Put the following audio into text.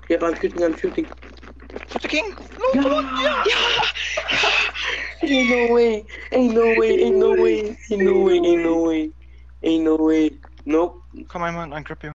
Yep, I'm shooting. Shoot the king! No, Yeah. come on! Yeah! Ain't no way. Ain't no way. Ain't no way. Ain't no way. Ain't no way. Ain't no way. Nope. Come on, man, I'll grip you.